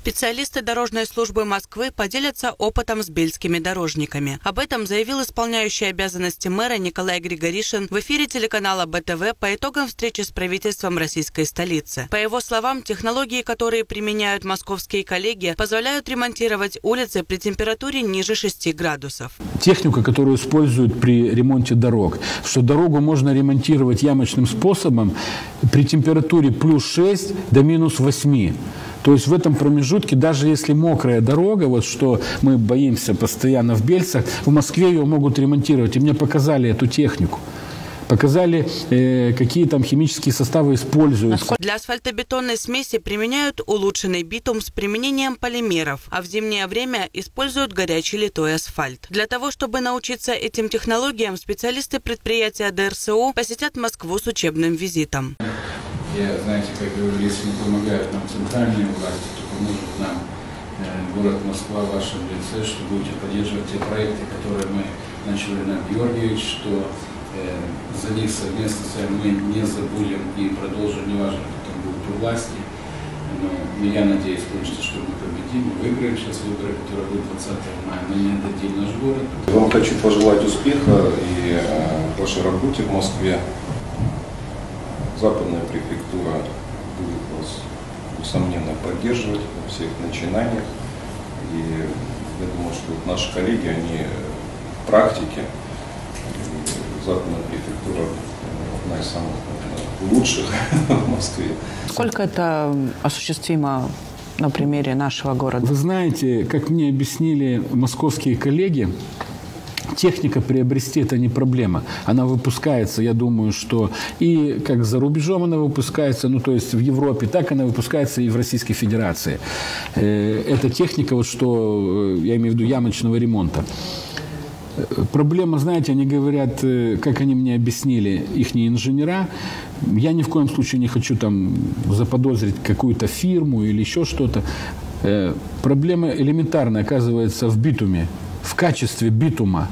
Специалисты дорожной службы Москвы поделятся опытом с бельскими дорожниками. Об этом заявил исполняющий обязанности мэра Николай Григоришин в эфире телеканала БТВ по итогам встречи с правительством российской столицы. По его словам, технологии, которые применяют московские коллеги, позволяют ремонтировать улицы при температуре ниже 6 градусов. Техника, которую используют при ремонте дорог, что дорогу можно ремонтировать ямочным способом при температуре плюс 6 до минус 8. То есть в этом промежутке, даже если мокрая дорога, вот что мы боимся постоянно в Бельцах, в Москве ее могут ремонтировать. И мне показали эту технику. Показали, какие там химические составы используются. Для асфальтобетонной смеси применяют улучшенный битум с применением полимеров, а в зимнее время используют горячий литой асфальт. Для того, чтобы научиться этим технологиям, специалисты предприятия ДРСУ посетят Москву с учебным визитом. Я, знаете, как говорю, если не помогают нам центральные власти, то поможет нам город Москва в вашем лице, что будете поддерживать те проекты, которые мы начали на Георгиевич, что за них совместно с вами мы не забудем и продолжим, неважно, кто там будет у власти. Но я надеюсь, конечно, что мы победим, мы выиграем сейчас выборы, которые будут 20 мая, мы не отдадим наш город. Вам хочу пожелать успеха и в вашей работе в Москве. Западная префектура будет вас, несомненно, поддерживать во всех начинаниях. И я думаю, что наши коллеги, они в практике, западная префектура одна из самых, наверное, лучших в Москве. Сколько это осуществимо на примере нашего города? Вы знаете, как мне объяснили московские коллеги, техника приобрести – это не проблема. Она выпускается, я думаю, что и как за рубежом она выпускается, ну то есть в Европе, так она выпускается и в Российской Федерации. Это техника, вот что, я имею в виду, ямочного ремонта. Проблема, знаете, они говорят, как они мне объяснили, ихние инженера, я ни в коем случае не хочу там заподозрить какую-то фирму или еще что-то. Проблема элементарная, оказывается, в битуме. В качестве битума.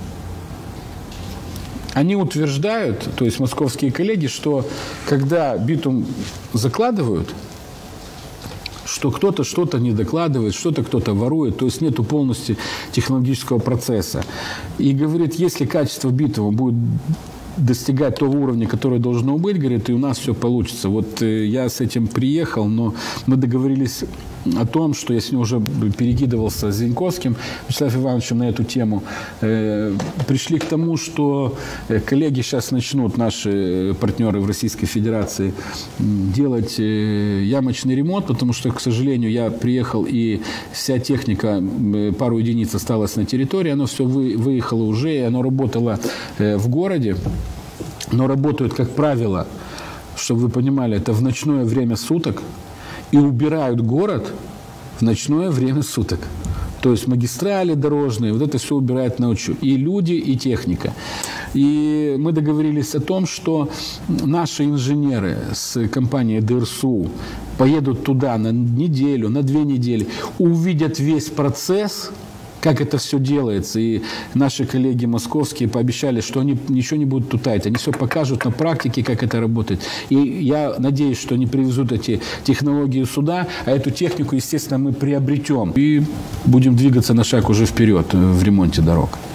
Они утверждают, то есть московские коллеги, что когда битум закладывают, что кто-то что-то не докладывает, что-то кто-то ворует, то есть нету полностью технологического процесса. И говорит, если качество битума будет достигать того уровня, который должно быть, говорит, и у нас все получится. Вот я с этим приехал, но мы договорились о том, что я с ним уже перекидывался с Зиньковским Вячеславом Ивановичем на эту тему. Пришли к тому, что коллеги сейчас начнут, наши партнеры в Российской Федерации, делать ямочный ремонт, потому что, к сожалению, я приехал, и вся техника, пару единиц осталась на территории, оно все выехало уже, и оно работало в городе. Но работают, как правило, чтобы вы понимали, это в ночное время суток, и убирают город в ночное время суток. То есть магистрали дорожные, вот это все убирают ночью. И люди, и техника. И мы договорились о том, что наши инженеры с компанией ДРСУ поедут туда на неделю, на 2 недели, увидят весь процесс, как это все делается. И наши коллеги московские пообещали, что они ничего не будут тутать. Они все покажут на практике, как это работает. И я надеюсь, что они привезут эти технологии сюда, а эту технику, естественно, мы приобретем. И будем двигаться на шаг уже вперед в ремонте дорог.